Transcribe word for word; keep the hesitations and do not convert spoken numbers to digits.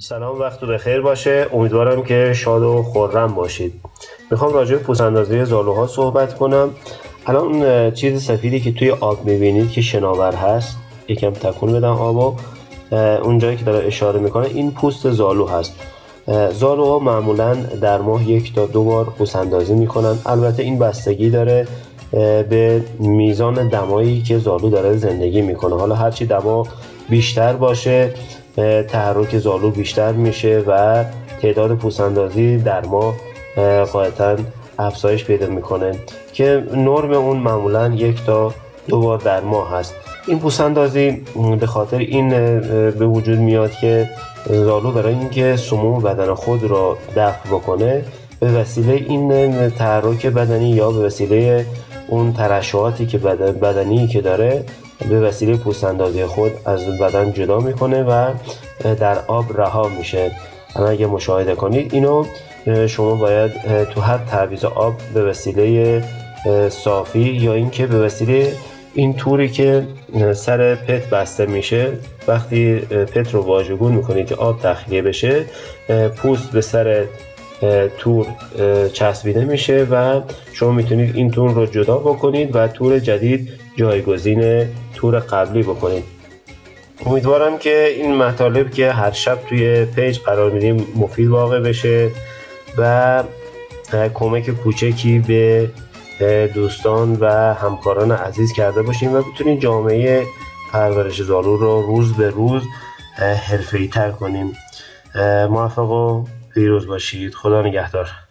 سلام، وقت بخیر باشه. امیدوارم که شاد و خرم باشید. میخوام راجع به پوست اندازی زالوها صحبت کنم. الان چیز سفیدی که توی آب میبینید که شناور هست، یکم تکون بدم آبو. اون جایی که داره اشاره میکنه این پوست زالو هست. زالوها معمولا در ماه یک تا دو بار پوست اندازی میکنن. البته این بستگی داره به میزان دمایی که زالو داره زندگی میکنه. حالا هرچی دما بیشتر باشه تحرک زالو بیشتر میشه و تعداد پوست اندازی در ماه غالباً افزایش پیدا میکنه که نرم اون معمولا یک تا دو بار در ماه هست. این پوست اندازی به خاطر این به وجود میاد که زالو برای اینکه سموم بدن خود را دفع بکنه به وسیله این تحرک بدنی یا به وسیله اون ترشحاتی که بدن بدنی که داره به وسیله پوست اندازی خود از بدن جدا میکنه و در آب رها میشه. الان اگه مشاهده کنید اینو شما باید تو هر تعویض آب به وسیله صافی یا اینکه به وسیله این توری که سر پت بسته میشه، وقتی پت رو واژگون میکنید که آب تخلیه بشه پوست به سر تور چسبیده میشه و شما میتونید این تور رو جدا بکنید و تور جدید جایگزین تور قبلی بکنید. امیدوارم که این مطالب که هر شب توی پیج قرار میدیم مفید واقع بشه و کمک کوچکی به دوستان و همکاران عزیز کرده باشیم و بتونید جامعه پرورش زالو رو روز به روز حرفه‌ای تر کنیم. موفق و پیروز باشید. خدا نگهدار.